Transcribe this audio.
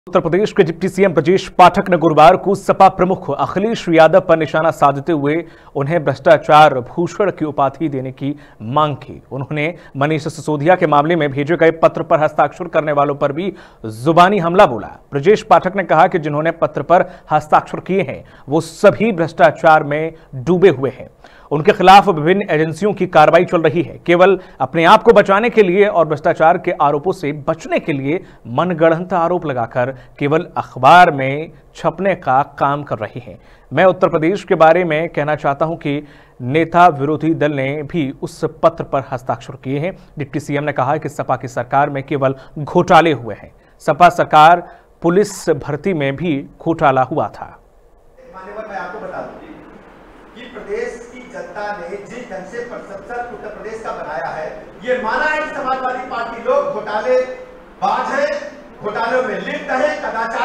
उत्तर प्रदेश के deputy CM Brajesh Pathak ने गुरुवार को सपा प्रमुख अखिलेश यादव पर निशाना साधते हुए उन्हें भ्रष्टाचार भूषण की उपाधि देने की मांग की। उन्होंने मनीष सिसोदिया के मामले में भेजे गए पत्र पर हस्ताक्षर करने वालों पर भी जुबानी हमला बोला। ब्रजेश पाठक ने कहा कि जिन्होंने पत्र पर हस्ताक्षर किए हैं वो सभी भ्रष्टाचार में डूबे हुए हैं। उनके खिलाफ विभिन्न एजेंसियों की कार्रवाई चल रही है। केवल अपने आप को बचाने के लिए और भ्रष्टाचार के आरोपों से बचने के लिए मनगढ़ंत आरोप लगाकर केवल अखबार में छपने का काम कर रही हैं। मैं उत्तर प्रदेश के बारे में कहना चाहता हूं कि नेता विरोधी दल ने भी उस पत्र पर हस्ताक्षर किए हैं। डिप्टी सीएम ने कहा कि सपा की सरकार में केवल घोटाले हुए हैं। सपा सरकार पुलिस भर्ती में भी घोटाला हुआ था। मैं आपको बता दूं कि प्रदेश की जनता ने जिस ढंग से परसेप्शन उत्तर प्रदेश का बनाया है, ये माना है कि समाजवादी पार्टी लोग घोटालेबाज हैं, घोटालों में लिप्त है, कदाचार